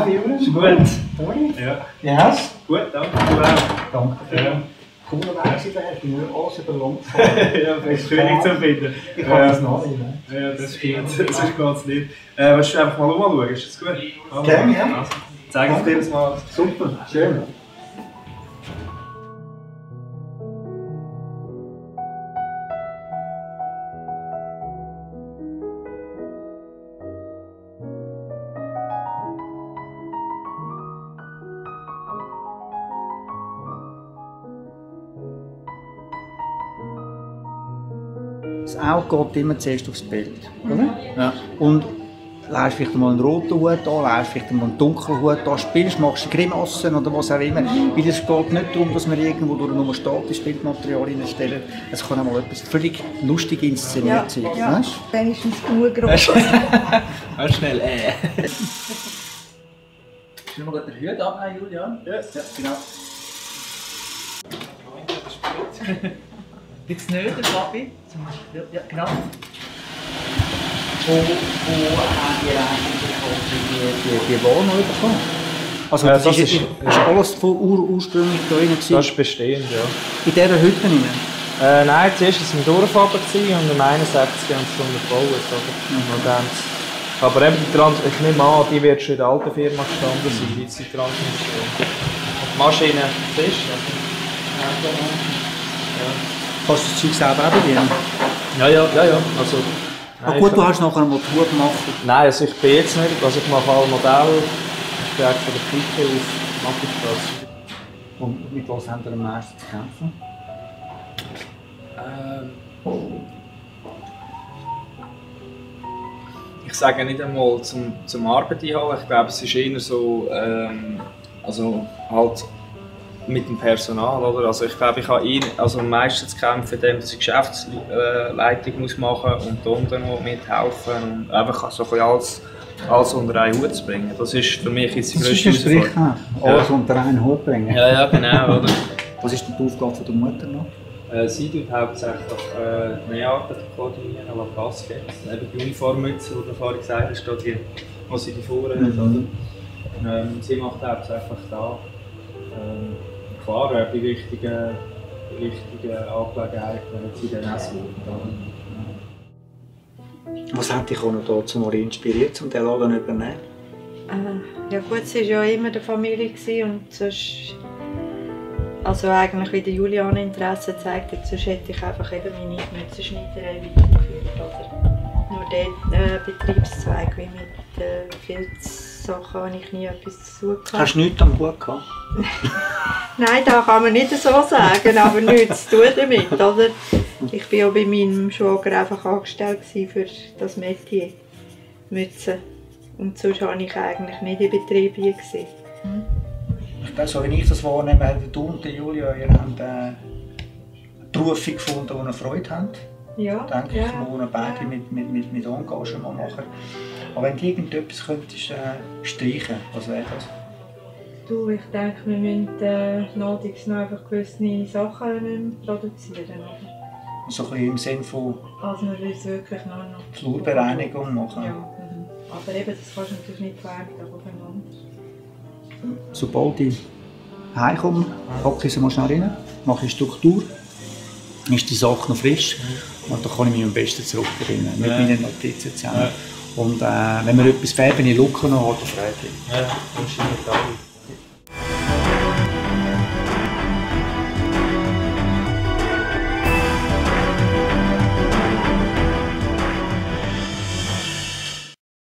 Jürgen. Ist gut. Toni? Ja. Wie hast Gut, danke. Du auch. Danke. Ja. Coolerweise, da hast du nur alles überlangt. Ja, das ist schwierig zu finden. Ich kann das noch nicht. Ja, das stimmt. Das ist ganz lieb. Willst du einfach mal umschauen? Ist das gut? Gerne, ja. Also, zeig ich dir das mal. Super, schön. Das Auge geht immer zuerst aufs Bild, oder? Ja. Und lässt vielleicht mal einen roten Hut an, lässt vielleicht mal einen dunklen Hut an, spielst, machst Grimassen oder was auch immer. Weil es geht nicht darum, dass wir irgendwo durch nur statisches Bildmaterial hineinstellen. Es kann auch mal etwas völlig lustig inszeniert sein. Ja, Weißt? wenigstens genug groß. Schnell, Sollen wir den Hut abnehmen, Julian? Ja, genau. Jetzt nicht, der Fabi? Ja, genau. Wo haben wir eigentlich die Wohnung bekommen? Also das ist ist alles von ursprünglich da drin gewesen? Das ist bestehend, ja. In dieser Hütte rein? Nein, zuerst war es ein Dorfaber und im 61 haben sie es unterbaut. Aber eben ich nehme an, die wird schon in der alten Firma gestanden sein, die Transmission. Und die Maschine ist. Kannst du das Zeug selber auch bedienen? Ja. Also, Nein, gut, du hast nachher eine Motor gemacht. Nein, also ich bin jetzt nicht. Also ich mache alle Modelle. Ich gehe von der Pike auf, mache ich das. Und mit was haben wir am meisten zu kämpfen? Ich sage nicht einmal zum Arbeit einholen. Ich glaube, es ist eher so, also halt mit dem Personal, oder? Also ich glaube, ich habe am meisten zu kämpfen, indem ich Geschäftsleitung machen muss und unten noch mithelfen und einfach so alles unter einen Hut zu bringen. Das ist für mich jetzt die grösste Herausforderung. Alles unter einen Hut bringen. Ja, genau, oder? Was ist denn die Aufgabe von der Mutter noch? Sie tut hauptsächlich Näharbeit koordinieren, aber Pass gibt. Eben die Uniformmütze, die du vorhin gesagt hast, die sie vorne hat. Sie macht hauptsächlich da. Klar, bei wichtigen Angelegenheiten hat sie dann auch so. Was hat dich auch noch dazu mal inspiriert, um diesen Laden zu übernehmen? Ja gut, sie war ja immer der Familie und sonst, also eigentlich wie der Julian Interesse gezeigt hat, sonst hätte ich einfach eben meine Mützenschneiderei weitergeführt. Oder nur den Betriebszweig, wie mit Filzsachen habe ich nie etwas zu tun gehabt. Hast du nichts am Hut gehabt? Nein, das kann man nicht so sagen, aber nichts zu tun damit, oder? Ich war ja bei meinem Schwager einfach angestellt für das Metier, Mützen. Und sonst war ich eigentlich nicht in Betrieb hier. Ich glaube, so wie ich das wahrnehme, haben du und Julia, ihr habt eine Berufung gefunden, die ihr Freude habt. Ja, denke ich, wo ihr beide mit Engagement machen. Aber wenn du irgendetwas könntest streichen, was wäre das? Du, ich denke, wir müssen notfalls noch einfach gewisse Sachen produzieren. So ein bisschen im Sinne von also wir müssen wirklich noch Flurbereinigung machen. Ja, aber eben, das kannst du natürlich nicht verhängen aufeinander. Sobald ich heimkomme, packe ich sie mal schnell rein, mache ich Struktur, ist die Sache noch frisch und dann kann ich mich am besten zurückbringen mit meinen Notizen zusammen. Und wenn mir etwas fehlt, wenn ich Lücken noch habe, dann frage ich. Ja, das stimmt auch.